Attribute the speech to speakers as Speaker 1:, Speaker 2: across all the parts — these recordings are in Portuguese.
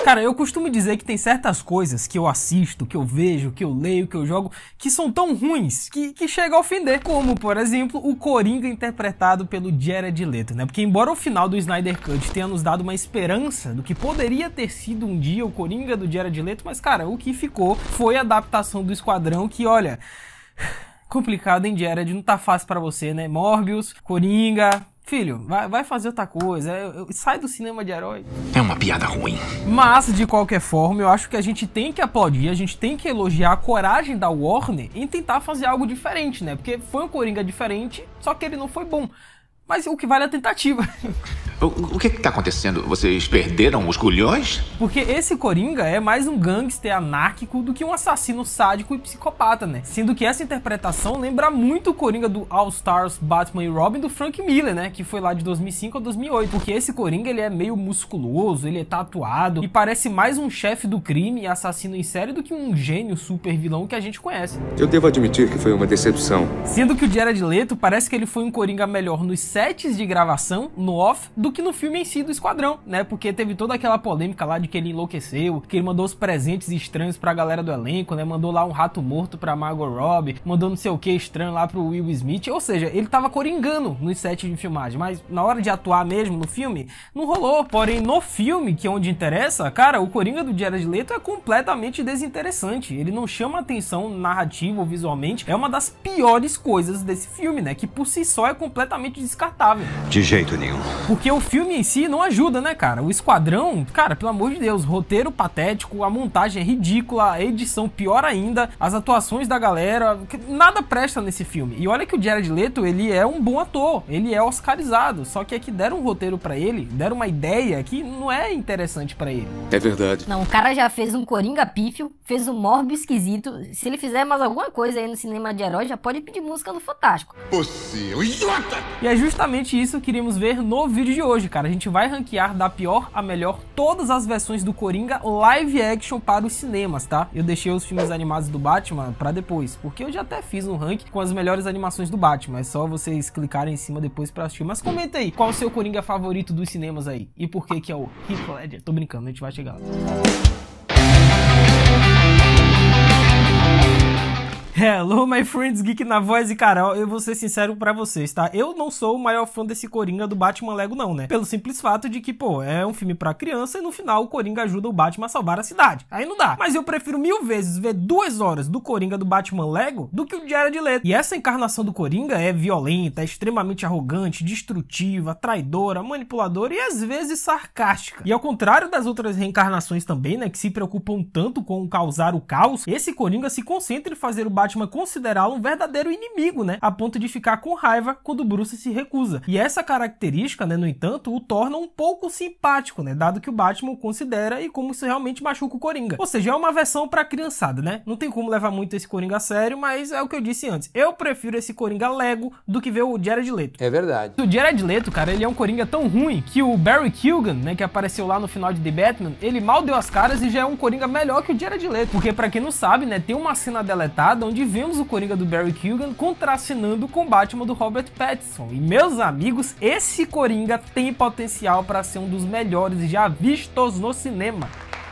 Speaker 1: Cara, eu costumo dizer que tem certas coisas que eu assisto, que eu vejo, que eu leio, que eu jogo, que são tão ruins que chega a ofender. Como, por exemplo, o Coringa interpretado pelo Jared Leto, né? Porque embora o final do Snyder Cut tenha nos dado uma esperança do que poderia ter sido um dia o Coringa do Jared Leto, mas, cara, o que ficou foi a adaptação do Esquadrão que, olha... complicado, hein, Jared? Não tá fácil pra você, né? Morbius, Coringa... Filho, vai fazer outra coisa, sai do cinema de herói.
Speaker 2: É uma piada ruim.
Speaker 1: Mas, de qualquer forma, eu acho que a gente tem que aplaudir, a gente tem que elogiar a coragem da Warner em tentar fazer algo diferente, né? Porque foi um Coringa diferente, só que ele não foi bom. Mas o que vale é a tentativa.
Speaker 2: O que tá acontecendo? Vocês perderam os culhões?
Speaker 1: Porque esse Coringa é mais um gangster anárquico do que um assassino sádico e psicopata, né? Sendo que essa interpretação lembra muito o Coringa do All Stars, Batman e Robin do Frank Miller, né? Que foi lá de 2005 a 2008. Porque esse Coringa, ele é meio musculoso, ele é tatuado e parece mais um chefe do crime e assassino em série do que um gênio super vilão que a gente conhece.
Speaker 3: Eu devo admitir que foi uma decepção.
Speaker 1: Sendo que o Jared Leto parece que ele foi um Coringa melhor nos sets de gravação, no off, do que no filme em si do Esquadrão, né? Porque teve toda aquela polêmica lá de que ele enlouqueceu, que ele mandou os presentes estranhos pra galera do elenco, né? Mandou lá um rato morto pra Margot Robbie, mandou não sei o que estranho lá pro Will Smith, ou seja, ele tava coringando nos sets de filmagem, mas na hora de atuar mesmo no filme, não rolou. Porém, no filme, que é onde interessa, cara, o Coringa do Jared Leto é completamente desinteressante, ele não chama atenção narrativa ou visualmente, é uma das piores coisas desse filme, né? Que por si só é completamente descartável.
Speaker 4: De jeito nenhum.
Speaker 1: Porque o filme em si não ajuda, né, cara? O Esquadrão, cara, pelo amor de Deus, roteiro patético, a montagem é ridícula, a edição pior ainda, as atuações da galera, nada presta nesse filme. E olha que o Jared Leto, ele é um bom ator, ele é oscarizado, só que é que deram um roteiro pra ele, deram uma ideia que não é interessante pra ele.
Speaker 3: É verdade.
Speaker 5: Não, o cara já fez um Coringa pífio, fez um Morbius esquisito. Se ele fizer mais alguma coisa aí no cinema de herói, já pode pedir música no Fantástico.
Speaker 2: Você é um idiota!
Speaker 1: E é justamente isso que queríamos ver no vídeo de hoje, cara. A gente vai ranquear da pior a melhor todas as versões do Coringa live action para os cinemas, tá? Eu deixei os filmes animados do Batman pra depois, porque eu já até fiz um ranking com as melhores animações do Batman. É só vocês clicarem em cima depois pra assistir. Mas comenta aí, qual é o seu Coringa favorito dos cinemas aí? E por que é o Heath Ledger? Tô brincando, a gente vai chegar lá. Hello, my friends, Geek na voz. E cara, eu vou ser sincero pra vocês, tá? Eu não sou o maior fã desse Coringa do Batman Lego não, né? Pelo simples fato de que, pô, é um filme pra criança e no final o Coringa ajuda o Batman a salvar a cidade. Aí não dá. Mas eu prefiro 1000 vezes ver 2 horas do Coringa do Batman Lego do que o Jared Leto. E essa encarnação do Coringa é violenta, é extremamente arrogante, destrutiva, traidora, manipuladora e às vezes sarcástica. E ao contrário das outras reencarnações também, né, que se preocupam tanto com causar o caos, esse Coringa se concentra em fazer o Batman considerá-lo um verdadeiro inimigo, né? A ponto de ficar com raiva quando Bruce se recusa. E essa característica, né, no entanto, o torna um pouco simpático, né? Dado que o Batman o considera e como isso realmente machuca o Coringa. Ou seja, é uma versão pra criançada, né? Não tem como levar muito esse Coringa a sério, mas é o que eu disse antes. Eu prefiro esse Coringa Lego do que ver o Jared Leto.
Speaker 6: É verdade.
Speaker 1: O Jared Leto, cara, ele é um Coringa tão ruim que o Barry Keoghan, né, que apareceu lá no final de The Batman, ele mal deu as caras e já é um Coringa melhor que o Jared Leto. Porque pra quem não sabe, né, tem uma cena deletada onde vemos o Coringa do Barry Keoghan contracenando com o Batman do Robert Pattinson. E meus amigos, esse Coringa tem potencial para ser um dos melhores já vistos no cinema.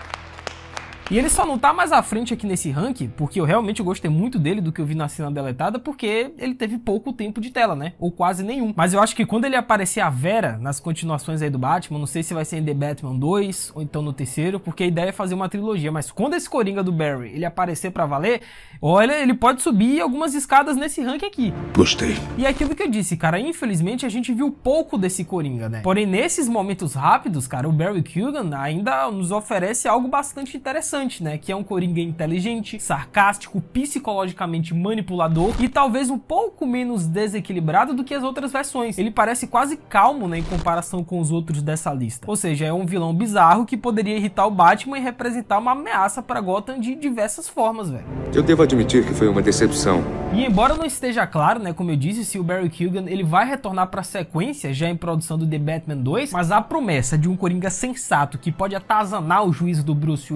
Speaker 1: E ele só não tá mais à frente aqui nesse ranking, porque eu realmente gostei muito dele do que eu vi na cena deletada, porque ele teve pouco tempo de tela, né? Ou quase nenhum. Mas eu acho que quando ele aparecer a Vera nas continuações aí do Batman, não sei se vai ser em The Batman 2 ou então no terceiro, porque a ideia é fazer uma trilogia. Mas quando esse Coringa do Barry, ele aparecer pra valer, olha, ele pode subir algumas escadas nesse ranking aqui.
Speaker 2: Gostei.
Speaker 1: E é aquilo que eu disse, cara, infelizmente a gente viu pouco desse Coringa, né? Porém, nesses momentos rápidos, cara, o Barry Keoghan ainda nos oferece algo bastante interessante, né? Que é um Coringa inteligente, sarcástico, psicologicamente manipulador e talvez um pouco menos desequilibrado do que as outras versões. Ele parece quase calmo, né, em comparação com os outros dessa lista. Ou seja, é um vilão bizarro que poderia irritar o Batman e representar uma ameaça para Gotham de diversas formas, velho.
Speaker 3: Eu devo admitir que foi uma decepção.
Speaker 1: E embora não esteja claro, né, como eu disse, se o Barry Keoghan ele vai retornar para a sequência já em produção do The Batman 2, mas a promessa de um Coringa sensato que pode atazanar o juízo do Bruce Wayne com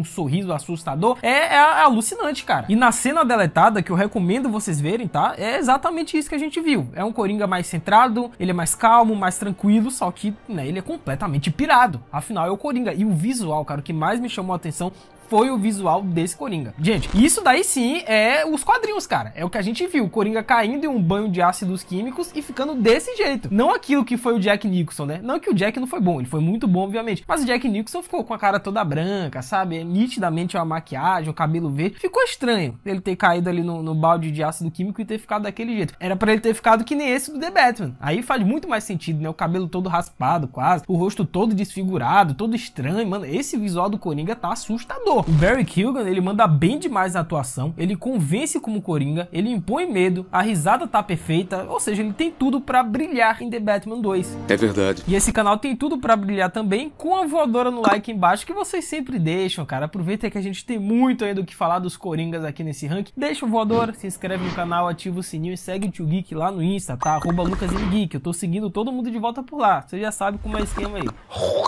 Speaker 1: sorriso assustador, é alucinante, cara. E na cena deletada, que eu recomendo vocês verem, tá? É exatamente isso que a gente viu. É um Coringa mais centrado, ele é mais calmo, mais tranquilo, só que, né, ele é completamente pirado. Afinal, é o Coringa. E o visual, cara, o que mais me chamou a atenção foi o visual desse Coringa. Gente, isso daí sim é os quadrinhos, cara. É o que a gente viu, o Coringa caindo em um banho de ácidos químicos e ficando desse jeito. Não aquilo que foi o Jack Nicholson, né? Não que o Jack não foi bom, ele foi muito bom, obviamente. Mas o Jack Nicholson ficou com a cara toda branca, sabe? Nitidamente uma maquiagem, o cabelo verde. Ficou estranho ele ter caído ali no balde de ácido químico e ter ficado daquele jeito. Era pra ele ter ficado que nem esse do The Batman. Aí faz muito mais sentido, né? O cabelo todo raspado quase, o rosto todo desfigurado, todo estranho. Mano, esse visual do Coringa tá assustador. O Barry Keoghan, ele manda bem demais na atuação, ele convence como Coringa, ele impõe medo, a risada tá perfeita, ou seja, ele tem tudo pra brilhar em The Batman 2.
Speaker 3: É verdade.
Speaker 1: E esse canal tem tudo pra brilhar também, com a voadora no like embaixo, que vocês sempre deixam, cara. Aproveita que a gente tem muito ainda o que falar dos Coringas aqui nesse ranking. Deixa o voador, se inscreve no canal, ativa o sininho e segue o Tio Geek lá no Insta, tá? @LucasMGeek. Eu tô seguindo todo mundo de volta por lá. Você já sabe como é o esquema aí.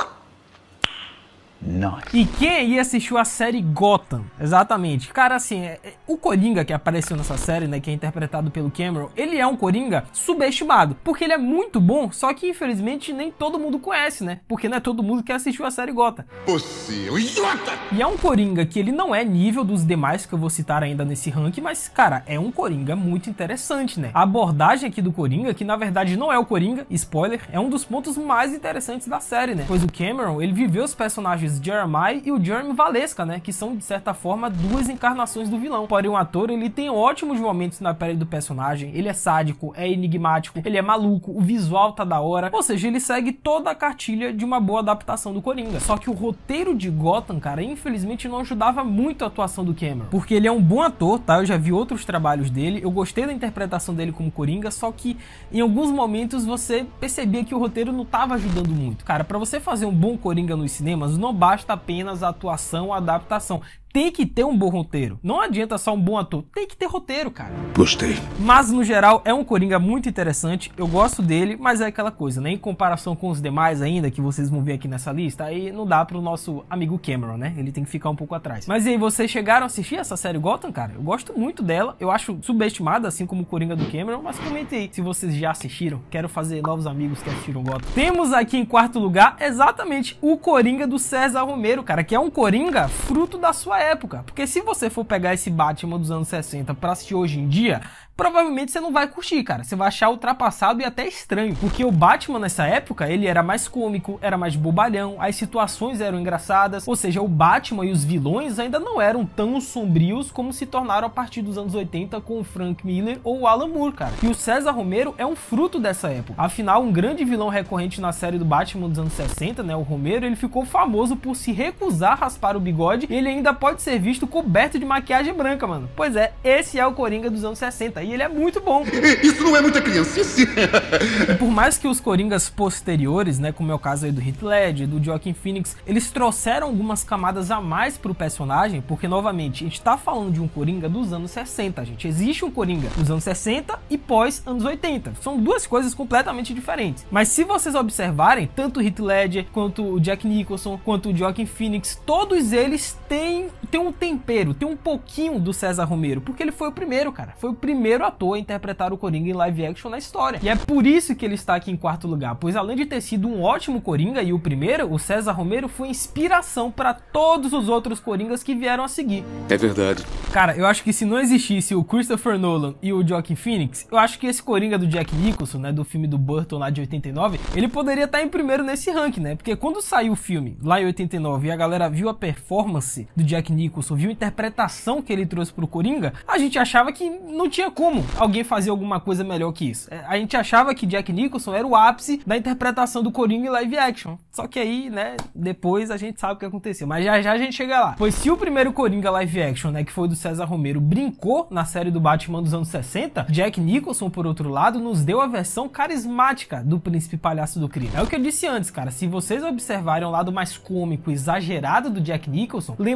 Speaker 2: Nice.
Speaker 1: E quem aí assistiu a série Gotham? Exatamente. Cara, assim, o Coringa que apareceu nessa série, né, que é interpretado pelo Cameron, ele é um Coringa subestimado, porque ele é muito bom, só que infelizmente nem todo mundo conhece, né? Porque não é todo mundo que assistiu a série Gotham.
Speaker 2: Você é um idiota!
Speaker 1: E é um Coringa que ele não é nível dos demais que eu vou citar ainda nesse ranking, mas, cara, é um Coringa muito interessante, né? A abordagem aqui do Coringa, que na verdade não é o Coringa, spoiler, é um dos pontos mais interessantes da série, né? Pois o Cameron, ele viveu os personagens Jeremiah e o Jeremy Valesca, né, que são de certa forma duas encarnações do vilão. Porém, o ator, ele tem ótimos momentos na pele do personagem, ele é sádico, é enigmático, ele é maluco, o visual tá da hora, ou seja, ele segue toda a cartilha de uma boa adaptação do Coringa. Só que o roteiro de Gotham, cara, infelizmente não ajudava muito a atuação do Cameron, porque ele é um bom ator, tá? Eu já vi outros trabalhos dele, eu gostei da interpretação dele como Coringa, só que em alguns momentos você percebia que o roteiro não tava ajudando muito. Cara, pra você fazer um bom Coringa nos cinemas, não basta apenas a atuação, a adaptação. Tem que ter um bom roteiro. Não adianta só um bom ator. Tem que ter roteiro, cara.
Speaker 3: Gostei.
Speaker 1: Mas, no geral, é um Coringa muito interessante. Eu gosto dele, mas é aquela coisa, né? Em comparação com os demais ainda, que vocês vão ver aqui nessa lista, aí não dá pro nosso amigo Cameron, né? Ele tem que ficar um pouco atrás. Mas e aí, vocês chegaram a assistir essa série Gotham, cara? Eu gosto muito dela. Eu acho subestimada, assim como o Coringa do Cameron. Mas comente aí se vocês já assistiram. Quero fazer novos amigos que assistiram Gotham. Temos aqui em quarto lugar, exatamente, o Coringa do César Romero, cara. Que é um Coringa fruto da sua época, porque se você for pegar esse Batman dos anos 60 pra assistir hoje em dia, provavelmente você não vai curtir, cara. Você vai achar ultrapassado e até estranho, porque o Batman nessa época, ele era mais cômico, era mais bobalhão, as situações eram engraçadas, ou seja, o Batman e os vilões ainda não eram tão sombrios como se tornaram a partir dos anos 80 com o Frank Miller ou o Alan Moore, cara. E o César Romero é um fruto dessa época. Afinal, um grande vilão recorrente na série do Batman dos anos 60, né, o Romero, ele ficou famoso por se recusar a raspar o bigode e ele ainda pode ser visto coberto de maquiagem branca, mano. Pois é, esse é o Coringa dos anos 60 e ele é muito bom.
Speaker 2: Isso não é muita criancice?
Speaker 1: E por mais que os Coringas posteriores, né, como é o caso aí do Heath Ledger, do Joaquin Phoenix, eles trouxeram algumas camadas a mais pro personagem, porque novamente, a gente tá falando de um Coringa dos anos 60, gente. Existe um Coringa dos anos 60 e pós anos 80. São duas coisas completamente diferentes. Mas se vocês observarem, tanto o Heath Ledger, quanto o Jack Nicholson, quanto o Joaquin Phoenix, todos eles têm um tempero, tem um pouquinho do César Romero, porque ele foi o primeiro, cara. Foi o primeiro ator a interpretar o Coringa em live action na história. E é por isso que ele está aqui em quarto lugar, pois além de ter sido um ótimo Coringa e o primeiro, o César Romero foi inspiração para todos os outros Coringas que vieram a seguir.
Speaker 3: É verdade.
Speaker 1: Cara, eu acho que se não existisse o Christopher Nolan e o Joaquin Phoenix, eu acho que esse Coringa do Jack Nicholson, né, do filme do Burton lá de 89, ele poderia estar em primeiro nesse ranking, né? Porque quando saiu o filme lá em 89 e a galera viu a performance do Jack Nicholson, viu a interpretação que ele trouxe pro Coringa, a gente achava que não tinha como alguém fazer alguma coisa melhor que isso. A gente achava que Jack Nicholson era o ápice da interpretação do Coringa em live action. Só que aí, né, depois a gente sabe o que aconteceu. Mas já já a gente chega lá. Pois se o primeiro Coringa live action, né, que foi do César Romero, brincou na série do Batman dos anos 60, Jack Nicholson, por outro lado, nos deu a versão carismática do Príncipe Palhaço do Crime. É o que eu disse antes, cara. Se vocês observarem o lado mais cômico, exagerado do Jack Nicholson, lembra muito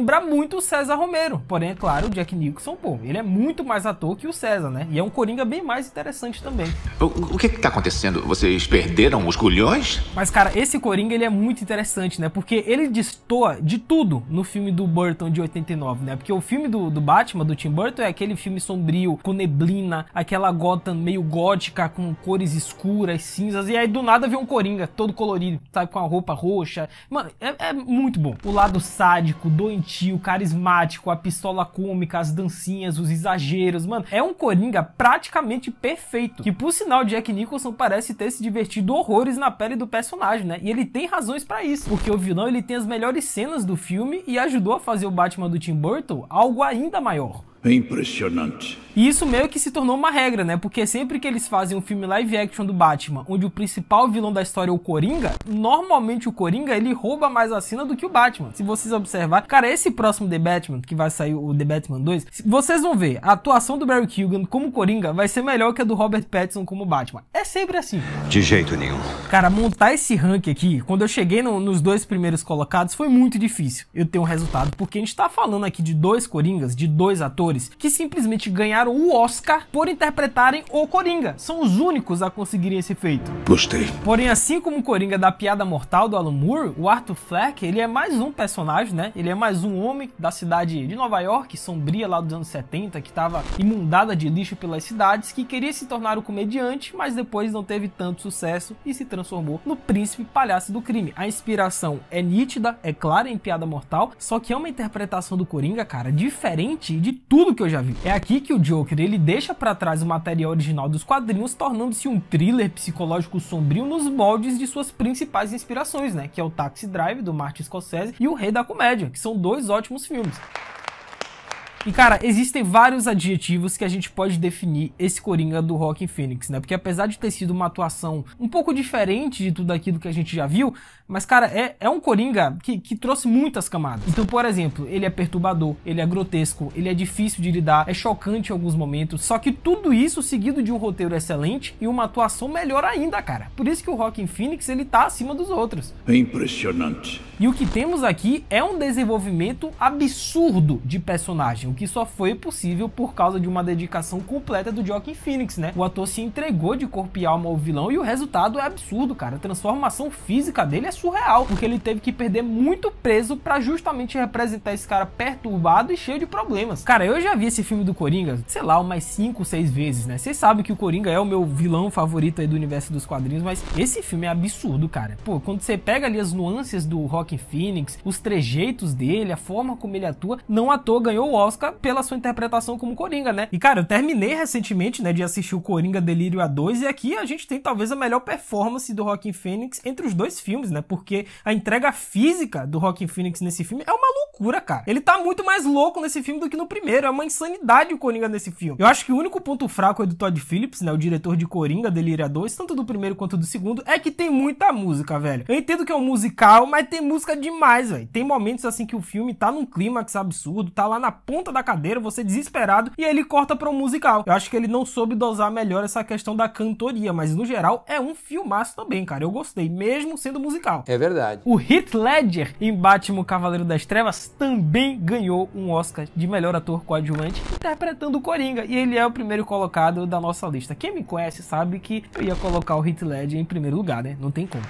Speaker 1: muito o César Romero. Porém, é claro, o Jack Nicholson, pô, ele é muito mais ator que o César, né? E é um Coringa bem mais interessante também.
Speaker 2: O que tá acontecendo? Vocês perderam os culhões?
Speaker 1: Mas, cara, esse Coringa, ele é muito interessante, né? Porque ele destoa de tudo no filme do Burton de 89, né? Porque o filme do Batman, do Tim Burton, é aquele filme sombrio, com neblina, aquela Gotham meio gótica, com cores escuras, cinzas, e aí do nada vem um Coringa todo colorido, sabe? Com a roupa roxa. Mano, é muito bom. O lado sádico, doentio, carismático, a pistola cômica, as dancinhas, os exageros, mano. É um Coringa praticamente perfeito. Que, por sinal, Jack Nicholson parece ter se divertido horrores na pele do personagem, né? E ele tem razões pra isso, porque o vilão, ele tem as melhores cenas do filme e ajudou a fazer o Batman do Tim Burton algo ainda maior.
Speaker 4: É impressionante.
Speaker 1: E isso meio que se tornou uma regra, né? Porque sempre que eles fazem um filme live action do Batman, onde o principal vilão da história é o Coringa, normalmente o Coringa, ele rouba mais a cena do que o Batman. Se vocês observarem, cara, esse próximo The Batman, que vai sair o The Batman 2, vocês vão ver, a atuação do Barry Keoghan como Coringa vai ser melhor que a do Robert Pattinson como Batman. É sempre assim.
Speaker 6: De jeito nenhum.
Speaker 1: Cara, montar esse ranking aqui, quando eu cheguei nos dois primeiros colocados, foi muito difícil eu ter um resultado, porque a gente tá falando aqui de dois Coringas, de dois atores, que simplesmente ganharam o Oscar por interpretarem o Coringa. São os únicos a conseguirem esse feito.
Speaker 4: Gostei.
Speaker 1: Porém, assim como o Coringa da Piada Mortal do Alan Moore, o Arthur Fleck, ele é mais um personagem, né? Ele é mais um homem da cidade de Nova York, sombria lá dos anos 70, que estava inundada de lixo pelas cidades, que queria se tornar um comediante, mas depois não teve tanto sucesso e se transformou no príncipe palhaço do crime. A inspiração é nítida, é clara em Piada Mortal, só que é uma interpretação do Coringa, cara, diferente de tudo que eu já vi. É aqui que o Joker, ele deixa pra trás o material original dos quadrinhos, tornando-se um thriller psicológico sombrio nos moldes de suas principais inspirações, né? Que é o Taxi Drive, do Martin Scorsese, e o Rei da Comédia, que são dois ótimos filmes. E, cara, existem vários adjetivos que a gente pode definir esse Coringa do Joaquin Phoenix, né? Porque apesar de ter sido uma atuação um pouco diferente de tudo aquilo que a gente já viu, mas, cara, é um Coringa que trouxe muitas camadas. Então, por exemplo, ele é perturbador, ele é grotesco, ele é difícil de lidar, é chocante em alguns momentos, só que tudo isso seguido de um roteiro excelente e uma atuação melhor ainda, cara. Por isso que o Joaquin Phoenix, ele tá acima dos outros.
Speaker 4: É impressionante.
Speaker 1: E o que temos aqui é um desenvolvimento absurdo de personagem, o que só foi possível por causa de uma dedicação completa do Joaquin Phoenix, né? O ator se entregou de corpo e alma ao vilão e o resultado é absurdo, cara. A transformação física dele é surreal, porque ele teve que perder muito peso pra justamente representar esse cara perturbado e cheio de problemas. Cara, eu já vi esse filme do Coringa, sei lá, umas 5, 6 vezes, né? Vocês sabem que o Coringa é o meu vilão favorito aí do universo dos quadrinhos, mas esse filme é absurdo, cara. Pô, quando você pega ali as nuances do Joaquin Phoenix, os trejeitos dele, a forma como ele atua, não à toa ganhou o Oscar pela sua interpretação como Coringa, né? E, cara, eu terminei recentemente, né, de assistir o Coringa Delírio A2 e aqui a gente tem talvez a melhor performance do Joaquin Phoenix entre os dois filmes, né? Porque a entrega física do Joaquin Phoenix nesse filme é uma loucura, cara. Ele tá muito mais louco nesse filme do que no primeiro, é uma insanidade o Coringa nesse filme. Eu acho que o único ponto fraco é do Todd Phillips, né, o diretor de Coringa Delírio A2, tanto do primeiro quanto do segundo, é que tem muita música, velho. Eu entendo que é um musical, mas tem música demais, velho. Tem momentos assim que o filme tá num clímax absurdo, tá lá na ponta da cadeira, você desesperado, e aí ele corta pra um musical. Eu acho que ele não soube dosar melhor essa questão da cantoria, mas no geral é um filmaço também, cara. Eu gostei, mesmo sendo musical.
Speaker 7: É verdade.
Speaker 1: O Heath Ledger em Batman o Cavaleiro das Trevas também ganhou um Oscar de melhor ator coadjuvante interpretando o Coringa, e ele é o primeiro colocado da nossa lista. Quem me conhece sabe que eu ia colocar o Heath Ledger em primeiro lugar, né? Não tem como.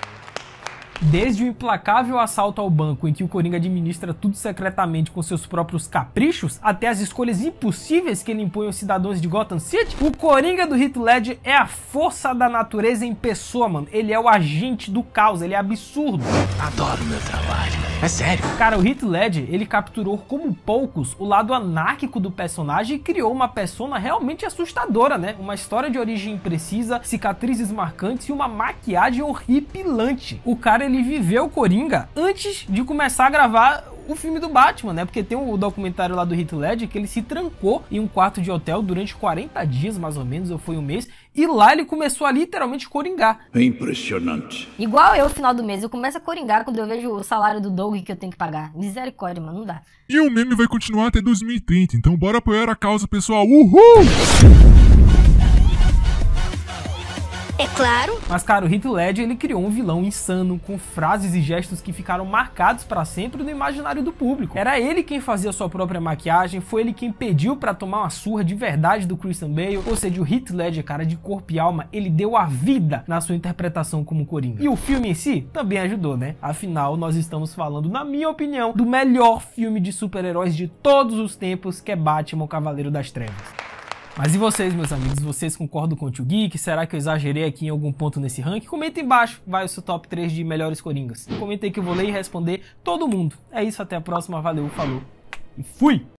Speaker 1: Desde o implacável assalto ao banco em que o Coringa administra tudo secretamente com seus próprios caprichos, até as escolhas impossíveis que ele impõe aos cidadãos de Gotham City, o Coringa do Heath Ledger é a força da natureza em pessoa, mano. Ele é o agente do caos, ele é absurdo.
Speaker 2: Adoro meu trabalho. É sério.
Speaker 1: Cara, o Heath Ledger, ele capturou como poucos o lado anárquico do personagem e criou uma persona realmente assustadora, né? Uma história de origem imprecisa, cicatrizes marcantes e uma maquiagem horripilante. O cara, ele viveu o Coringa antes de começar a gravar o filme do Batman, né? Porque tem o documentário lá do Heath Ledger que ele se trancou em um quarto de hotel durante 40 dias, mais ou menos, ou foi um mês, e lá ele começou a literalmente coringar.
Speaker 4: É impressionante.
Speaker 5: Igual eu, no final do mês, eu começo a coringar quando eu vejo o salário do Doug que eu tenho que pagar. Misericórdia, mano, não dá.
Speaker 8: E o meme vai continuar até 2030, então bora apoiar a causa, pessoal. Uhul!
Speaker 6: É claro.
Speaker 1: Mas, cara, o Heath Ledger, ele criou um vilão insano, com frases e gestos que ficaram marcados pra sempre no imaginário do público. Era ele quem fazia sua própria maquiagem, foi ele quem pediu pra tomar uma surra de verdade do Christian Bale, ou seja, o Heath Ledger, cara, de corpo e alma, ele deu a vida na sua interpretação como Coringa. E o filme em si também ajudou, né? Afinal, nós estamos falando, na minha opinião, do melhor filme de super-heróis de todos os tempos, que é Batman, o Cavaleiro das Trevas. Mas e vocês, meus amigos? Vocês concordam com o Tio Geek? Será que eu exagerei aqui em algum ponto nesse ranking? Comenta embaixo, vai o seu top 3 de melhores Coringas. Comenta aí que eu vou ler e responder todo mundo. É isso, até a próxima, valeu, falou e fui!